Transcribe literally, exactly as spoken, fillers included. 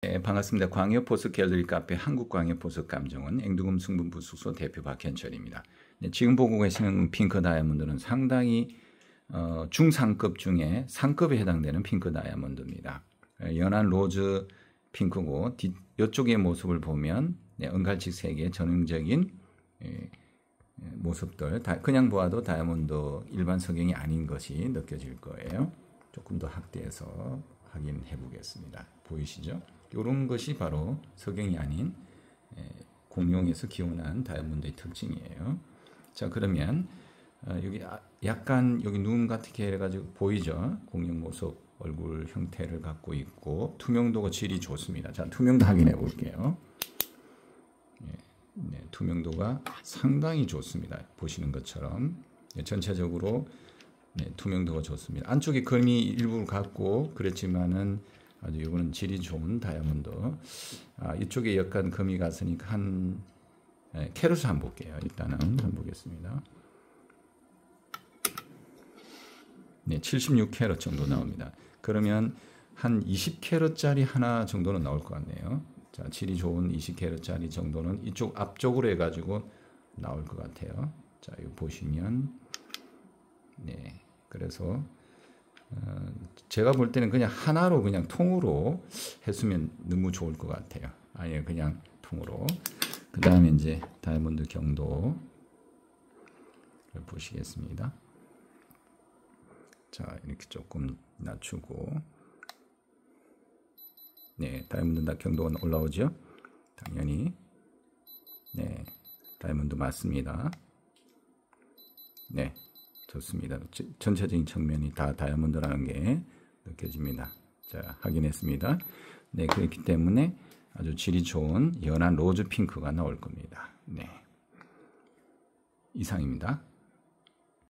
네, 반갑습니다. 광역보석 갤러리 카페 한국광역보석 감정원 앵두금 승분부숙소 대표 박현철입니다. 네, 지금 보고 계시는 핑크 다이아몬드는 상당히 어, 중상급 중에 상급에 해당되는 핑크 다이아몬드입니다. 연한 로즈 핑크고 뒤, 이쪽의 모습을 보면 네, 은갈치 색의 전형적인 예, 모습들, 다, 그냥 보아도 다이아몬드 일반 석영이 아닌 것이 느껴질 거예요. 조금 더 확대해서 확인해 보겠습니다. 보이시죠? 이런 것이 바로 석영이 아닌 에, 공룡에서 기원한 다이아몬드의 특징이에요. 자, 그러면 어, 여기 약간 여기 눈 같게 해가지고 보이죠? 공룡 모습 얼굴 형태를 갖고 있고 투명도가 질이 좋습니다. 자, 투명도 확인해 볼게요. 예, 네, 투명도가 상당히 좋습니다. 보시는 것처럼 네, 전체적으로 네, 투명도가 좋습니다. 안쪽에 금이 일부를 갖고 그랬지만은 아주 이거는 질이 좋은 다이아몬드. 아, 이쪽에 약간 금이 갔으니까 한 네, 캐럿을 한번 볼게요. 일단은 한번 보겠습니다. 네, 칠십육 캐럿 정도 나옵니다. 그러면 한 이십 캐럿짜리 하나 정도는 나올 것 같네요. 자, 질이 좋은 이십 캐럿짜리 정도는 이쪽 앞쪽으로 해가지고 나올 것 같아요. 자, 이거 보시면 네, 그래서 어, 제가 볼 때는 그냥 하나로 그냥 통으로 했으면 너무 좋을 것 같아요. 아니요, 그냥 통으로. 그 다음에 이제 다이아몬드 경도를 보시겠습니다. 자, 이렇게 조금 낮추고, 네, 다이아몬드 경도가 올라오죠. 당연히 네, 다이아몬드 맞습니다. 네, 좋습니다. 전체적인 측면이 다 다이아몬드라는 게 느껴집니다. 자, 확인했습니다. 네, 그렇기 때문에 아주 질이 좋은 연한 로즈 핑크가 나올 겁니다. 네, 이상입니다.